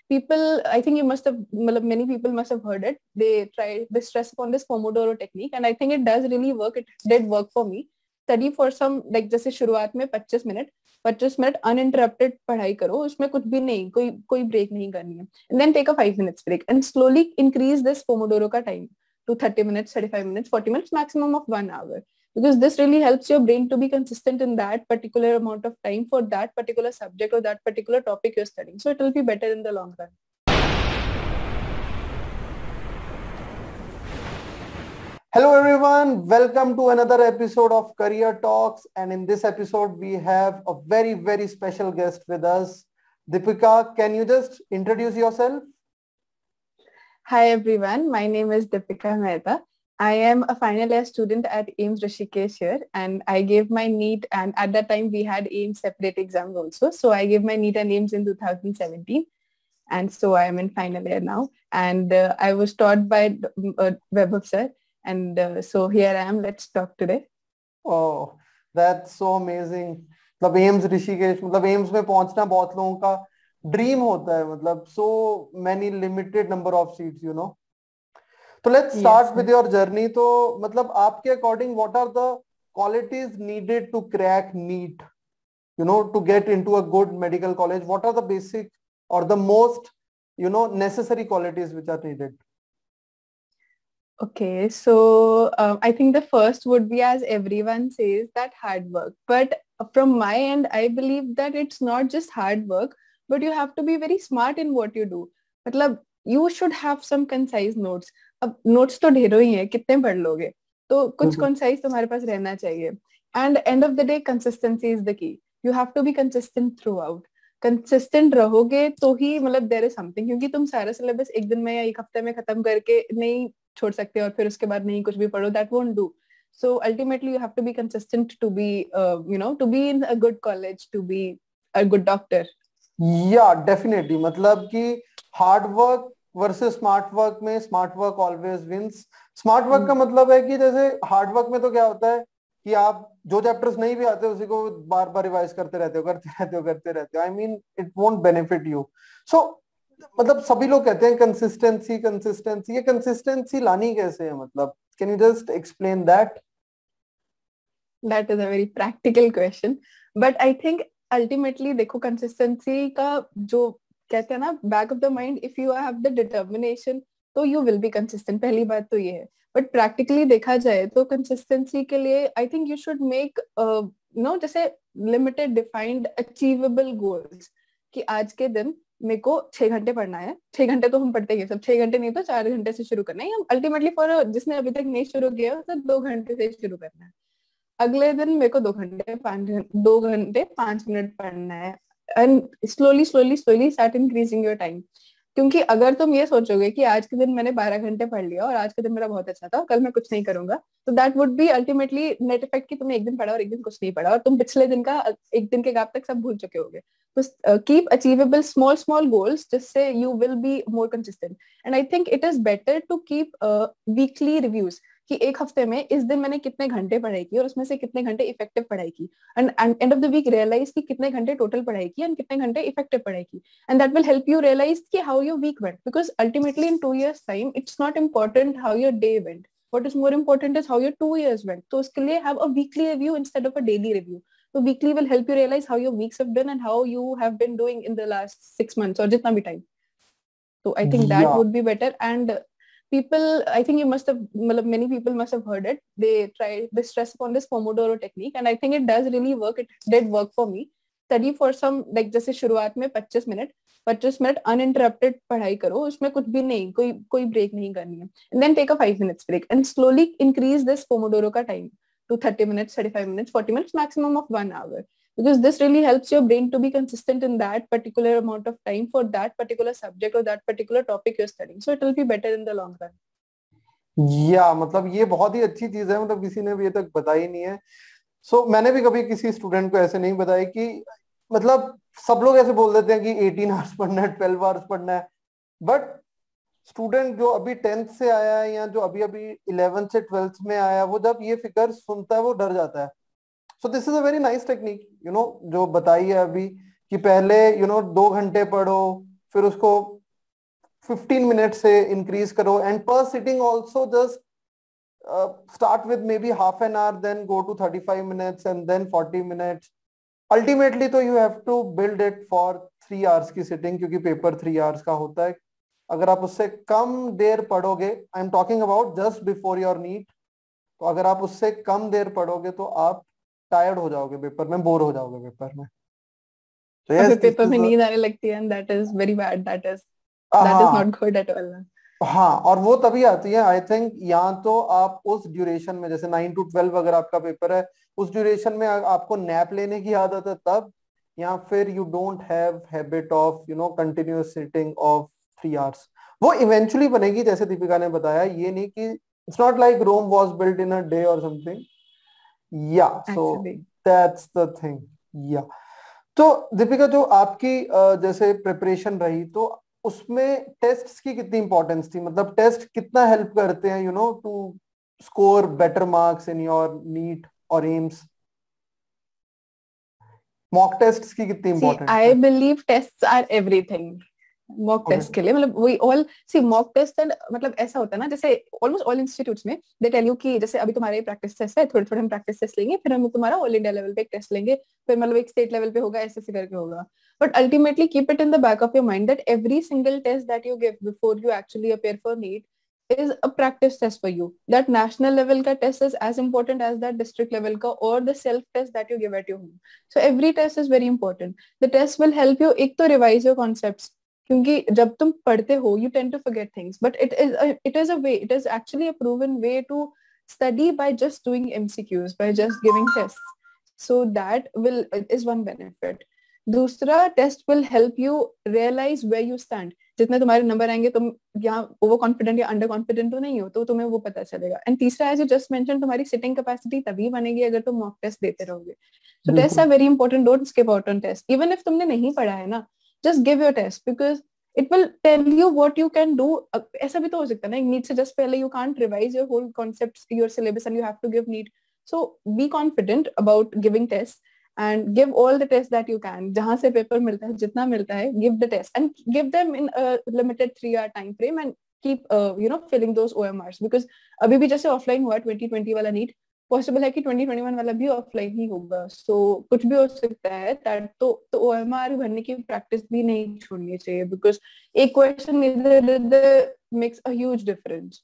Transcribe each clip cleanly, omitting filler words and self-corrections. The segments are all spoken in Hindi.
people, I think you must have, many people must have heard it. They stress upon this Pomodoro technique, and I think it does really work. It did work for me. Study for some, like जैसे शुरुआत में 25 मिनट अनइंटरप्टेड पढ़ाई करो, उसमें कुछ भी नहीं, कोई ब्रेक नहीं करनी है, and then take a 5 minutes break and slowly increase this pomodoro का time to 30 minutes, 35 minutes, 40 minutes, maximum of 1 hour. Because this really helps your brain to be consistent in that particular amount of time for that particular subject or that particular topic you're studying. So it will be better in the long run. Hello everyone, welcome to another episode of Career Talks, and in this episode we have a very special guest with us. Deepika, can you just introduce yourself? Hi everyone, my name is Deepika Mehta. I am a final year student at AIIMS Rishikesh here, and I gave my NEET, and at that time we had AIIMS separate exams also. So I gave my NEET and AIIMS in 2017, and so I am in final year now. And I was taught by Vaibhav sir, and so here I am. Let's talk today. Oh, that's so amazing. मतलब AIIMS ऋषिकेश, मतलब AIIMS में पहुंचना बहुत लोगों का ड्रीम होता है, मतलब so many limited number of seats, you know. So let's start with your journey. तो मतलब आपके according what are the qualities needed to crack NEET, you know, to get into a good medical college? What are the basic or the most, you know, necessary qualities which are needed? Okay, so I think the first would be, as everyone says, that hard work. But from my end, I believe that it's not just hard work, but you have to be very smart in what you do. मतलब you should have some concise notes. अब notes तो ढेरों ही है, कितने पढ़ लोगे? तो कुछ concise तुम्हारे पास रहना चाहिए. And end of the day, consistency is the key. You have to be consistent throughout. Consistent रहोगे तो ही मतलब देयर इज समथिंग, क्योंकि तुम सारा सिलेबस एक दिन में या एक हफ्ते में खत्म करके नहीं छोड़ सकते और फिर उसके बाद नहीं कुछ भी पढ़ो, that won't do. So ultimately you have to be consistent to be to be in a good college, to be a good doctor. Yeah definitely, मतलब कि hard work versus smart work में smart work always wins. Smart work का मतलब है कि जैसे हार्ड वर्क में तो क्या होता है कि आप जो चैप्टर्स नहीं भी आते उसी को बार बार रिवाइज करते रहते हो. I mean it won't benefit you. So मतलब सभी लोग कहते हैं कंसिस्टेंसी, ये कंसिस्टेंसी लानी कैसे है? मतलब can you just explain that? That is a very practical question, but I think ultimately देखो, कंसिस्टेंसी का जो कहते हैं ना, back of the mind, if you have the determination तो यू विल बी कंसिस्टेंट. पहली बात तो ये है. बट प्रैक्टिकली देखा जाए तो कंसिस्टेंसी के लिए I think you should make जैसे लिमिटेड डिफाइंड अचीवेबल गोल्स, कि आज के दिन मेरे को 6 घंटे पढ़ना है. 6 घंटे तो हम पढ़ते ही हैं सब, 6 घंटे नहीं तो 4 घंटे से शुरू करना है. अल्टीमेटली फॉर जिसने अभी तक नहीं शुरू किया उसे 2 घंटे से शुरू करना है. अगले दिन मेरे को 2 घंटे 5 मिनट पढ़ना है. And slowly slowly slowly start increasing your time. क्योंकि अगर तुम ये सोचोगे कि आज के दिन मैंने 12 घंटे पढ़ लिया और आज के दिन मेरा बहुत अच्छा था, कल मैं कुछ नहीं करूंगा, तो that would be ultimately net effect कि तुमने एक दिन पढ़ा और एक दिन कुछ नहीं पढ़ा और तुम पिछले दिन का एक दिन के गैप तक सब भूल चुके होगे. तो keep achievable small small goals, जिससे you will be more consistent. And I think it is better to keep weekly reviews, कि एक हफ्ते में इस दिन मैंने कितने घंटे पढ़ाई की और उसमें से कितने घंटे इफेक्टिव पढ़ाई की, and end of the week realise कि कितने घंटे टोटल पढ़ाई की एंड कितने घंटे इफेक्टिव पढ़ाई की. And that will help you realise कि how your week went, because ultimately in 2 years time it's not important how your day went, what is more important is how your 2 years went. तो उसके लिए have a weekly review instead of a daily review. So weekly will help you realize how your weeks have been and how you have been doing in the last 6 months or जितना भी time. So I think that would be better. And people, I think you must have, many people must have heard it. They stress upon this Pomodoro technique, and I think it does really work. It did work for me. Study for some, like जैसे शुरुआत में 25 मिनट अनइंटरप्टेड पढ़ाई करो, उसमें कुछ भी नहीं, कोई ब्रेक नहीं करनी है, and then take a 5 minutes break and slowly increase this pomodoro का time to 30 minutes, 35 minutes, 40 minutes, maximum of 1 hour. Because this really helps your brain to be consistent in that particular amount of time for that particular subject or that particular topic you're studying. So it will be better in the long run. या मतलब ये बहुत ही अच्छी चीज है, मतलब किसी ने भी ये तक बताई नहीं है. सो मैंने भी कभी किसी स्टूडेंट को ऐसे नहीं बताया कि मतलब सब लोग ऐसे बोल देते हैं कि 18 आवर्स पढ़ना है, 12 आवर्स पढ़ना है. बट स्टूडेंट जो अभी 10th से आया है या जो अभी अभी 11th से 12th में आया है, वो जब ये फिगर सुनता है वो डर जाता है. So this is a very nice technique, you know, जो बताई है अभी, कि पहले 2 घंटे पढ़ो, फिर उसको 15 मिनट से इंक्रीज करो, and per sitting also just start with maybe half an hour, then go to 35 minutes and then 40 minutes. Ultimately तो you have to build it for 3 hours की sitting, क्योंकि पेपर 3 hours का होता है. अगर आप उससे कम देर पढ़ोगे, I am talking about just before your NEET, तो अगर आप उससे कम देर पढ़ोगे तो आप टायर्ड हो जाओगे पेपर में, बोर हो जाओगे पेपर में. तो और यस, फिर दिस पेपर में इज नींद आने लगती है, and that is very bad. That is हाँ not good at all. हाँ. और वो तभी आती है आई थिंक, या तो आप उस ड्यूरेशन में, जैसे 9 to 12 अगर आपका पेपर है, उस ड्यूरेशन में आपको नैप लेने की आदत है तब, या फिर you don't have habit of continuous sitting of 3 hours. वो इवेंचुअली बनेगी, जैसे दीपिका ने बताया. ये नहीं कि it's not like Rome was built in a day और something. Yeah so Actually. That's the thing. या तो दीपिका, जो आपकी जैसे प्रिपरेशन रही, तो उसमें टेस्ट्स की कितनी इंपॉर्टेंस थी? मतलब टेस्ट कितना हेल्प करते हैं to score better marks in your NEET और एम्स? मॉक टेस्ट्स की कितनी See, इंपॉर्टेंस I है? believe tests are everything. Mock test okay. के लिए मतलब we all see mock test, and मतलब ऐसा होता है ना, जैसे ऑलमोस्ट ऑल इंस्टीट्यूट्स में दे टेल यू कि जैसे अभी तुम्हारे प्रैक्टिस टेस्ट है, थोड़े थोड़े हम प्रैक्टिस टेस्ट लेंगे, फिर हम तुम्हारा ऑल इंडिया लेवल पे एक टेस्ट लेंगे, फिर मतलब एक स्टेट लेवल पे होगा, ऐसे ऐसे करके होगा. But ultimately keep it in the back of your mind that every single test that you give before you actually appear for NEET is a practice test for you. That national level ka test is as important as that district level ka or the self test that you give at your home. So every test is very important. The test will help you एक तो revise your concepts, क्योंकि जब तुम पढ़ते हो you tend to forget things, but it is a way, it is actually a proven way to study by just doing MCQs, by just giving tests. So that will is one benefit. दूसरा, test will help you realise where you stand. जितने तुम्हारे नंबर आएंगे, तुम यहाँ ओवर कॉन्फिडेंट या अंडर कॉन्फिडेंट तो नहीं हो, तो तुम्हें वो पता चलेगा. एंड तीसरा, एज यू जस्ट मेंशन, तुम्हारी सिटिंग कैपेसिटी तभी बनेगी अगर तुम मॉक टेस्ट देते रहोगे. So test are very important. Don't skip out on test. Even if तुमने नहीं पढ़ा है ना, just give your test, because it will tell you what you can do. ऐसा भी तो हो सकता है ना, नीट से जस्ट पहले you can't revise your whole concepts, your syllabus, and you have to give NEET. So be confident about giving test and give all the tests that you can. जहां से पेपर मिलता है, जितना मिलता है, give the test and give them in a limited 3-hour time frame and keep filling those OMRs, because अभी भी जैसे ऑफलाइन हुआ 2020 वाला नीट, पॉसिबल है कि 2021 वाला भी ऑफलाइन ही होगा. सो कुछ भी हो सकता है. दैट तो OMR भरने की प्रैक्टिस भी नहीं छोड़नी चाहिए, बिकॉज एक क्वेश्चन इधर makes a huge difference.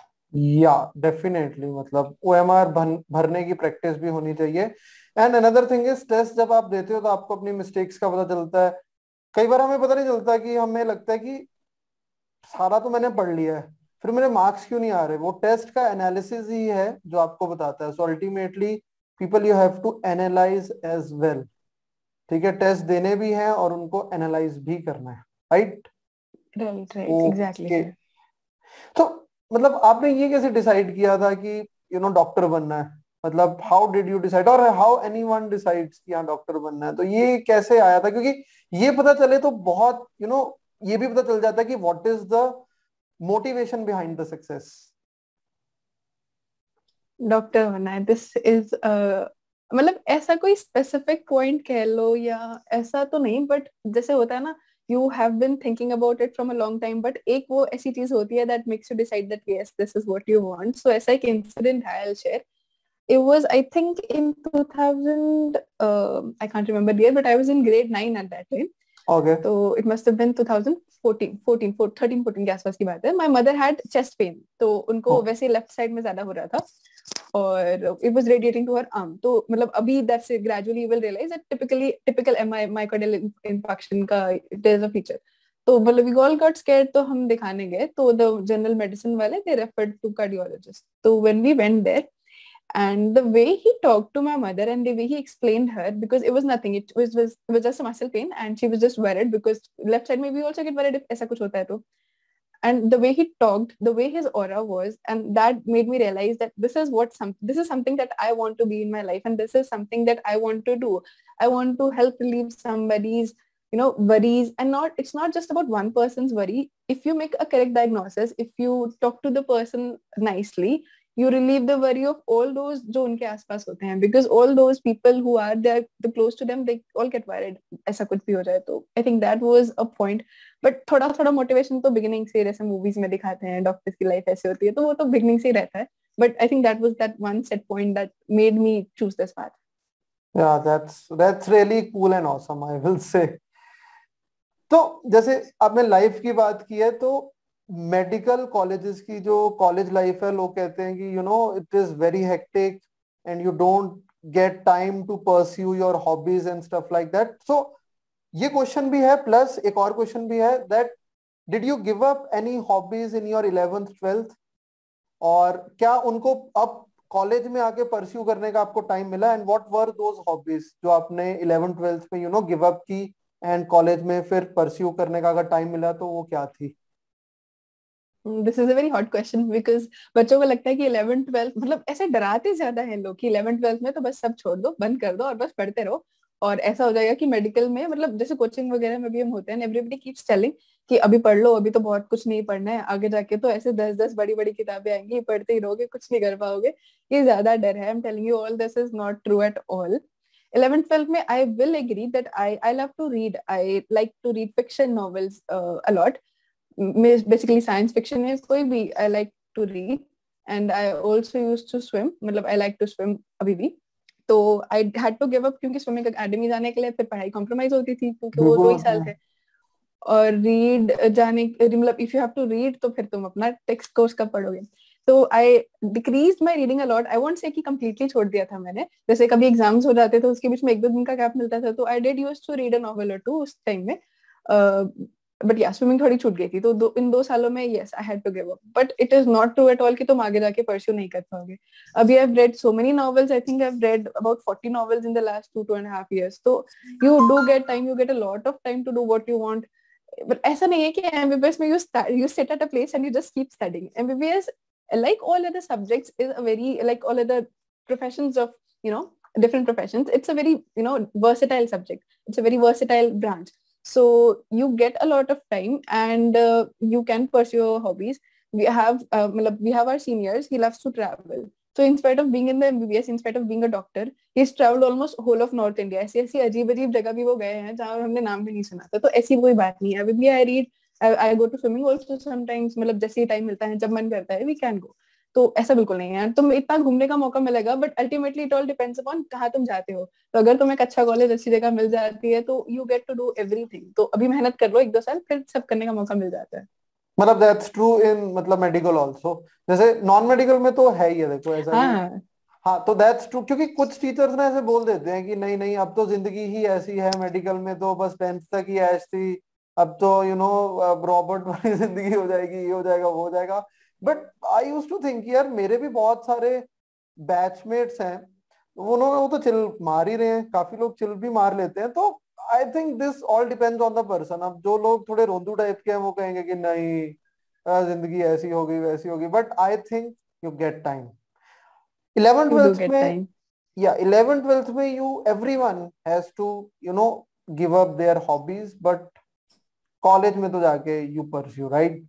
Yeah definitely, मतलब ओएमआर भरने की प्रैक्टिस भी होनी चाहिए. And another thing is, test जब आप देते हो तो आपको अपनी मिस्टेक्स का पता चलता है. कई बार हमें पता नहीं चलता, कि हमें लगता है कि सारा तो मैंने पढ़ लिया है, फिर मेरे मार्क्स क्यों नहीं आ रहे. वो टेस्ट का एनालिसिस ही है जो आपको बताता है. So ultimately people, you have to analyse as well. ठीक है, टेस्ट देने भी हैं और उनको एनालाइज भी करना है. Right right exactly. ओके. तो मतलब आपने ये कैसे डिसाइड किया था कि डॉक्टर बनना है? मतलब हाउ डिड यू डिसाइड, और हाउ एनीवन डिसाइड्स कि हाँ डॉक्टर बनना है? तो ये कैसे आया था? क्योंकि ये पता चले तो बहुत ये भी पता चल जाता है कि what is the motivation behind the success. Doctor बनना है, दिस इज मतलब ऐसा कोई स्पेसिफिक पॉइंट कह लो या ऐसा तो नहीं, बट जैसे होता है ना, you have been thinking about it from a long time, but एक वो ऐसी चीज होती है that makes you decide that yes this is what you want. So ऐसा एक इंसिडेंट है, I will share. It was, I think, in 2000, I can't remember the year, but I was in grade 9 at that time. Okay. So it must have been 13 14 के आसपास की बात है. My mother had chest pain, तो उनको वैसे लेफ्ट साइड में ज्यादा हो रहा था, और it was radiating to her arm. तो मतलब अभी that's it, gradually you will realize that typical MI myocardial infarction का it is a feature. तो मतलब we all got scared, तो हम दिखाने गए. तो the general medicine वाले they referred to cardiologist. तो when we went there, and the way he talked to my mother and the way he explained her, because it was nothing, it was just a muscle pain and she was just worried because left side maybe also get worried if aisa kuch hota hai to. And the way he talked, the way his aura was, and that made me realize that this is something that I want to be in my life, and this is something that I want to do. I want to help relieve somebody's worries, and it's not just about one person's worry. If you make a correct diagnosis, if you talk to the person nicely, you relieve the worry of all those जो उनके आसपास होते हैं, because all those people who are there the close to them, they all get worried ऐसा कुछ भी हो जाए तो. I think that was a point. But थोड़ा थोड़ा मोटिवेशन तो बिगिनिंग से, जैसे मूवीज में दिखाते हैं डॉक्टर्स की लाइफ ऐसे होती है, तो वो तो बिगिनिंग से ही रहता है. But I think that was that one set point that made me choose this path. Yeah, that's really cool and awesome, I will say. तो जैसे आपने लाइफ की बात की है, तो मेडिकल कॉलेजेस की जो कॉलेज लाइफ है, लोग कहते हैं कि it is very hectic and you don't get time to pursue your hobbies and stuff like that. So ये क्वेश्चन भी है, प्लस एक और क्वेश्चन भी है that did you give up any hobbies in your 11th 12th, और क्या उनको अब कॉलेज में आके परस्यू करने का आपको टाइम मिला, and what were those hobbies जो आपने 11th 12th में गिव अप की एंड कॉलेज में फिर परस्यू करने का अगर टाइम मिला तो वो क्या थी? This is a very hot question, because बच्चों को लगता है कि 11th 12th मतलब ऐसे डराते ज्यादा है लोग कि 11th 12th में तो बस सब छोड़ दो, बंद कर दो और बस पढ़ते रहो, और ऐसा हो जाएगा कि मेडिकल में, मतलब जैसे कोचिंग वगैरह में भी हम होते हैं, एवरीबडी कीप्स टेलिंग कि अभी पढ़ लो, अभी तो बहुत कुछ नहीं पढ़ना है, आगे जाके तो ऐसे 10-10 बड़ी बड़ी किताबें आएंगी, पढ़ते ही रहोगे, कुछ नहीं कर पाओगे. ये ज्यादा डर है. I am telling you all this is not true at all. 11th 12th में I will agree that I love to read. I like to read fiction novels a lot. Basically science fiction है कोई भी I like to read, and I also used to swim. मतलब I like to swim अभी भी. तो I had to give up क्योंकि स्विमिंग अकेडमी जाने के लिए फिर पढ़ाई कॉम्प्रोमाइज होती थी क्योंकि वो 2 ही साल थे. और रीड जाने मतलब if you have to read तो फिर तुम अपना टेक्स्ट कोर्स कब पढ़ोगे. तो I decrease my reading a lot. I won't say कि कंप्लीटली छोड़ दिया था मैंने, जैसे कभी एग्जाम्स हो जाते थे उसके बीच में 1-2 दिन का गैप मिलता था, तो I did use to read a novel और 2 उस टाइम में. बट या स्विमिंग थोड़ी छूट गई थी, तो इन 2 सालों में yes I had to give up. But it is not true at all कि तुम आगे जाके परस्यू नहीं कर पाओगे. अभी I have read so many novels. I think I have read about 40 novels in the last 2.5 years. तो you do get time, you get a lot of time to do what you want. But ऐसा नहीं है कि MBBS में you sit at a place and you just keep studying. MBBS, like all other subjects, is a very, like all other professions of, different professions, it's a very, versatile subject. It's a very versatile branch. So you get a lot of time, and you can pursue your hobbies. We have our seniors. He loves to travel. So in spite of being in the MBBS, in spite of being a doctor, he's traveled almost whole of North India. ऐसी ऐसी अजीब अजीब जगह भी वो गए हैं जहाँ हमने नाम भी नहीं सुना था. तो ऐसी कोई बात नहीं है. अभी भी I read, I go to swimming also sometimes. मतलब जैसे ही टाइम मिलता है, जब मन करता है, we can go. तो ऐसा बिल्कुल नहीं है यार. तुम इतना घूमने का मौका मिलेगा, but ultimately it all depends upon कहाँ तुम जाते हो. तो अगर तुम्हें एक अच्छा कॉलेज, अच्छी जगह मिल जाती है, तो you get to do everything. तो अभी मेहनत कर लो 1-2 साल, फिर सब करने का मौका मिल जाता है. मतलब दैट्स ट्रू इन मतलब मेडिकल आल्सो. जैसे नॉन मेडिकल में तो है ही है, देखो ऐसा कि हाँ हाँ, तो दैट्स ट्रू. क्योंकि कुछ टीचर्स ना ऐसे बोल देते हैं कि नहीं नहीं, अब तो जिंदगी ही ऐसी है, मेडिकल में तो बस 10th तक ही ऐश थी, अब तो रॉबर्ट वाली जिंदगी हो जाएगी, ये हो जाएगा, वो हो जाएगा. But I use to think यार, मेरे भी बहुत सारे बैचमेट्स हैं, वो तो चिल मार ही रहे हैं, काफी लोग चिल भी मार लेते हैं. तो I think this all depends on the person. अब जो लोग थोड़े रोंदू टाइप के हैं वो कहेंगे कि नहीं, जिंदगी ऐसी होगी वैसी होगी. But I think you get time. 11th you do 12th get में, time. या 11th 12th में you everyone has to give up their hobbies, but college में तो जाके you pursue, right?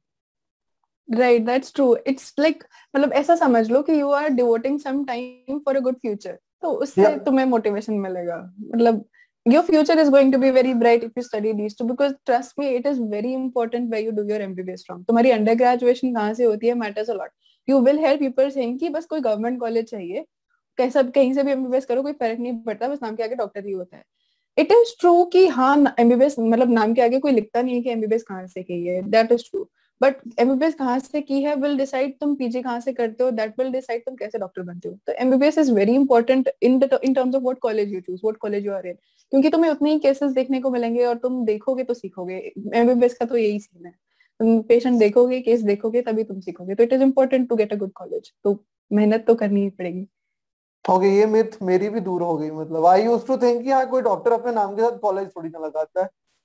Right, that's true. It's like, मतलब ऐसा समझ लो कि you are devoting some time for a good future. तो उससे Yeah. तुम्हें motivation मिलेगा. मतलब your future is going to be very bright if you study these two, because trust me, it is very important where you do your MBBS from. तुम्हारी अंडर ग्रेजुएशन कहाँ से होती है matters a lot. You will hear people saying कि बस कोई गवर्नमेंट कॉलेज चाहिए, कैसा कहीं से भी MBBS करो कोई फर्क नहीं पड़ता, बस नाम के आगे डॉक्टर ही होता है. इट इज ट्रू कि हाँ MBBS मतलब नाम के आगे कोई लिखता नहीं है कि MBBS कहाँ से की है. That is true. But MBBS कहाँ से की है विल डिसाइड तुम PG कहाँ से करते हो. दैट विल डिसाइड तुम कैसे डॉक्टर बनते हो. तो MBBS is very important in terms of what college you choose, what college you are in. क्योंकि तुम्हें उतने ही केसेस देखने को मिलेंगे और तुम देखोगे तो सीखोगे. MBBS का तो यही सीन है, तुम पेशेंट देखोगे, केस देखोगे, तभी तुम सीखोगे. तो it is important to get a good college. तो मेहनत तो करनी ही पड़ेगी. ओके, ये मिथ मेरी भी दूर हो गई. मतलब आई यूज टू थिंक कि हाँ, कोई डॉक्टर अपने नाम के साथ कॉलेज थोड़ी ना लगाता है.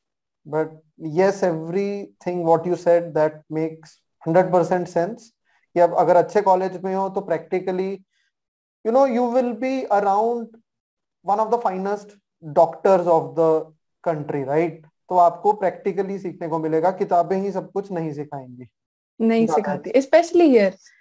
But yes, everything what you said that makes 100% sense. कि अब अगर अच्छे कॉलेज में हो तो practically you will be around one of the finest doctors of the country, right? तो आपको प्रैक्टिकली सीखने को मिलेगा, किताबें ही सब कुछ नहीं सिखाएंगी. नहीं सिखाती, specially here.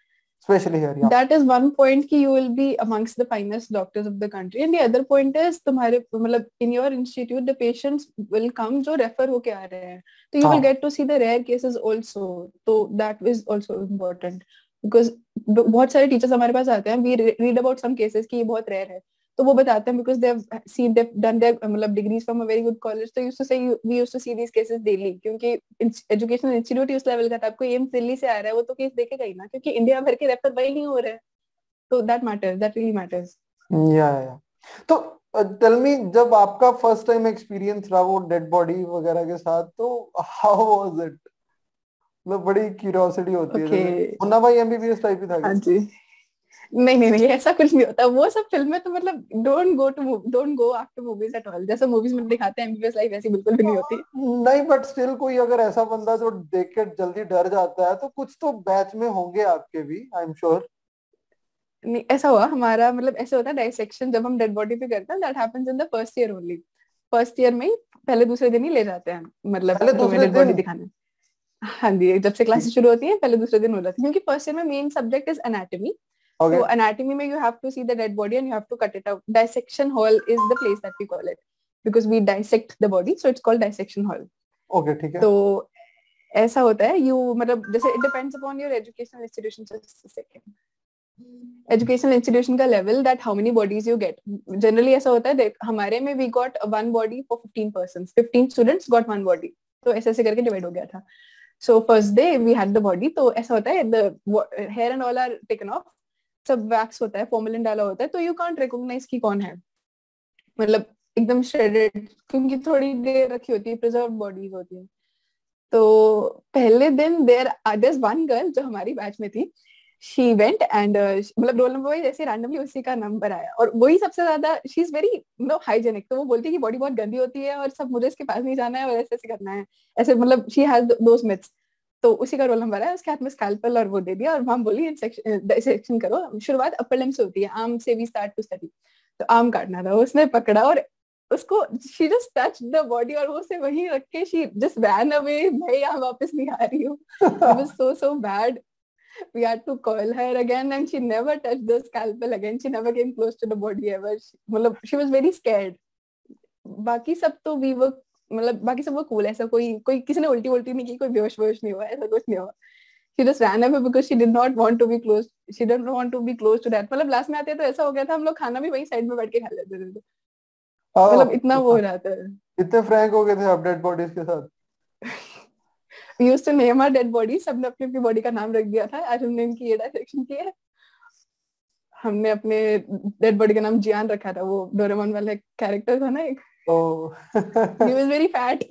especially here. Yeah. That is one point कि you will be amongst the finest doctors of the country, and the other point is तुम्हारे मतलब in your institute the patients will come जो refer होके आ रहे हैं, तो you will get to see the rare cases also, तो that is also important because बहुत सारे teachers हमारे पास आते हैं, we read about some cases कि ये बहुत rare है, तो वो बताते हैं because they've done their मतलब degrees from a very good college, तो used to say we used to see these cases daily क्योंकि educational institute ही उस level का था, आपको एम्स दिल्ली से आ रहा है वो तो केस देखेगा ही ना, क्योंकि इंडिया भर के रेफर वही नहीं हो रहे हैं, तो that matters, that really matters. Yeah. तो टेल मी, जब आपका फर्स्ट टाइम एक्सपीरियंस रहा वो डेड बॉडी वगैरह के साथ, तो हाउ वाज इट? मतलब बड़ी क्यूरियोसिटी होती है, जैसे मुन्ना भाई एमबीबीएस टाइप ही था क्या? हाँ जी, नहीं ऐसा कुछ नहीं होता, वो सब फिल्में तो मतलब don't go after movies at all, जैसा मूवीज में दिखाते हैं एमबीबीएस लाइफ ऐसी बिल्कुल भी नहीं होती. नहीं, बट स्टिल कोई अगर ऐसा बंदा जो देख के जल्दी डर जाता है, तो कुछ तो बैच में होंगे आपके भी, आई एम श्योर. नहीं ऐसा हुआ हमारा, मतलब ऐसा होता है डाइसेक्शन जब हम डेड बॉडी पे करते हैं, that happens in the first year only. First year में ही पहले दूसरे दिन ही ले जाते हैं, मतलब पहले तुम्हें दूसरे डेड बॉडी दिन? दिखाने. हाँ जी, जब से क्लासेस शुरू होती हैं पहले दूसरे दिन हो जाती है, क्योंकि फर्स्ट ईयर में मेन सब्जेक्ट इज एनाटॉमी. तो एनाटॉमी में you have to see the dead body and you have to cut it out. Dissection hall is the place that we call it because we dissect the body, so it's called dissection hall. Okay, ठीक है. तो ऐसा होता है, यू मतलब जैसे it depends upon your educational institution. Second educational institution का level, that how many bodies you get. Generally ऐसा होता है, हमारे में we got one body for 15 persons, 15 students got one body, तो ऐसे ऐसे करके डिवाइड हो गया था. So first day we had the body, तो ऐसा होता है the hair and all are taken off, सब वैक्स होता है, फॉर्मेलिन डाला होता है, तो यू कांट रिकॉग्नाइज की कौन है, मतलब एकदम श्रेडेड, क्योंकि थोड़ी देर रखी होती है, प्रिजर्व्ड बॉडीज होती है. तो पहले दिन there's one girl जो हमारी बैच में थी, she went and मतलब रोल नंबर वाइज ऐसे रैंडमली उसी का नंबर आया, और वही सबसे ज्यादा शी इज वेरी हाइजेनिक, तो वो बोलती है कि बॉडी बहुत गंदी होती है और सब मुझे इसके पास नहीं जाना है और ऐसे ऐसे करना है, ऐसे मतलब शी हैज दोस मिथ्स. तो उसी का रोल नंबर आया, उसके हाथ में स्कैल्पेल और वो दे दिया, और मैम बोली डिसेक्शन करो. शुरुआत अपर लिम्ब से होती है, आर्म से वी स्टार्ट टू स्टडी, तो आर्म काटना था. उसने पकड़ा और उसको she just touched the body, और वो से वहीं रख के she just ran away. मैं यहाँ वापस नहीं आ रही हूँ. It was so bad. We had to call her again and she never touched the scalpel again. She never came close to the body ever. मतलब she was very scared. बाकी सब तो we were मतलब बाकी सब वो cool, ऐसा कोई किसी ने उल्टी नहीं की, कोई बेहोश नहीं हुआ, ऐसा कुछ नहीं हुआ. She just ran away because she did not want to be close. She didn't want to be close to that. मतलब लास्ट में आते तो ऐसा हो गया था, हम लोग खाना भी वहीं साइड में बैठ के खा लेते थे, मतलब इतना वो हो रहा था. इतने फ्रैंक हो गए थे आप डेड बॉडीज के साथ? We used to name our dead bodies. सबने अपनी अपनी बॉडी का नाम रख दिया था. आज हमने इनकी ये डायरेक्शन की है. हमने अपने डेड बॉडी का नाम जियान रखा था, वो डोरेमोन वाला कैरेक्टर था ना एक. He was very fat.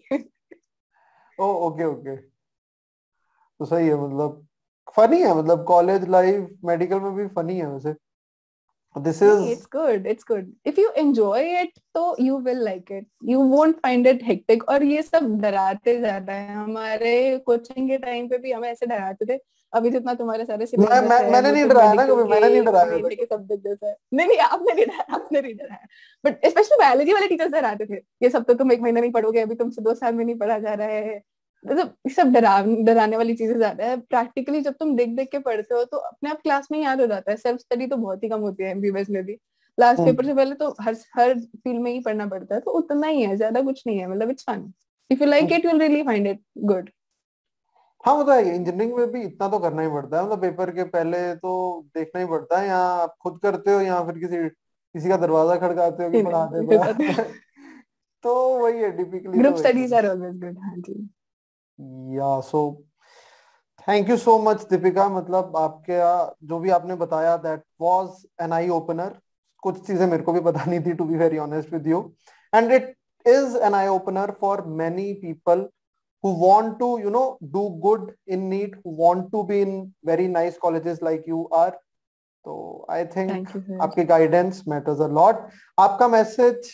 Okay. तो सही है, मतलब फनी है, मतलब कॉलेज लाइफ मेडिकल में भी फनी है वैसे. This is it's good if you enjoy it, तो you will like it, you won't find it hectic. और ये सब डराते ज्यादा है. हमारे कोचिंग के टाइम पे भी हमें ऐसे डराते थे, अभी जितना तुम्हारे सारे सिलेबस है मैंने नहीं डराया ना कभी, मैंने नहीं डराया के सब्जेक्ट जैसा है. नहीं आपने नहीं डराया, बट स्पेशली बायोलॉजी वाले टीचर्स डराते थे, ये सब तो तुम एक महीना नहीं पढ़ोगे, अभी तुमसे 2 साल में नहीं पढ़ा जा रहा है. मतलब सब डराने वाली चीजें ज्यादा है. प्रैक्टिकली जब तुम देख के पढ़ते हो तो अपने आप क्लास में याद हो जाता है. सेल्फ स्टडी तो बहुत ही कम होती है एमबीबीएस में भी. लास्ट पेपर से पहले तो हर फील्ड में ही पढ़ना पड़ता है, तो उतना ही है, ज्यादा कुछ नहीं है. मतलब it's fun, if you like it you will really find it good. हाँ, मतलब इंजीनियरिंग में भी इतना तो करना ही पड़ता है, मतलब पेपर के पहले तो देखना ही पड़ता है, या आप खुद करते हो या फिर किसी का दरवाजा खड़काते हो कि पढ़ा दे. तो वही है typically. Group studies are always good. हाँ जी. Yeah so thank you so much Deepika, मतलब आपके जो भी आपने बताया that was an eye opener. कुछ चीजें मेरे को भी पता नहीं थी, to be very honest with you, and it is an eye opener for many people who want to do good in NEET, who want to be in very nice colleges like you are. So I think आपकी guidance matters a lot. आपका message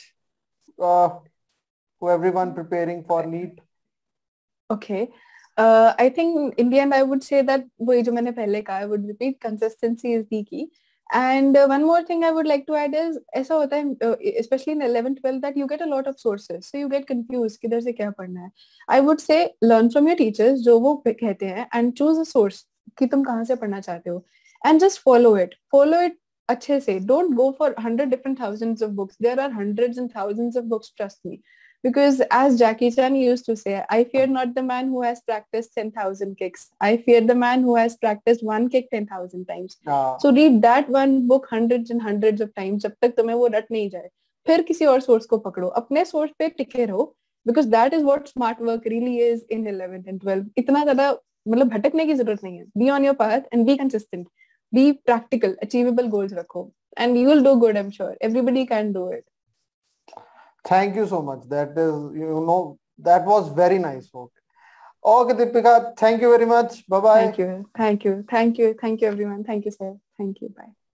to everyone preparing for NEET. Okay. I think in the end I would say that वही जो मैंने पहले कहा, I would repeat, consistency is the key. And one more thing I would like to add is ऐसा होता है especially in 11th 12th that you get a lot of sources, so you get confused किधर से क्या पढ़ना है. I would say learn from your teachers जो वो कहते हैं and choose a source कि तुम कहाँ से पढ़ना चाहते हो. and just follow it अच्छे से. Don't go for 100 different thousands of books. There are hundreds and thousands of books, trust me. Because as Jackie Chan used to say, I fear not the man who has practiced 10,000 kicks. I fear the man who has practiced one kick 10,000 times. So read that one book hundreds and hundreds of times जब तक तुम्हें वो रट नहीं जाए. फिर किसी और सोर्स को पकड़ो, अपने सोर्स पे टिके रहो, because that is what smart work really is in 11th and 12th. इतना ज्यादा मतलब भटकने की जरूरत नहीं है. Be on your path and be consistent. Be practical, achievable goals rakho, and you will do good. I'm sure everybody can do it. Thank you so much. That is, that was very nice. Okay, Deepika, thank you very much. Bye bye. Thank you everyone. Thank you, sir. Thank you. Bye.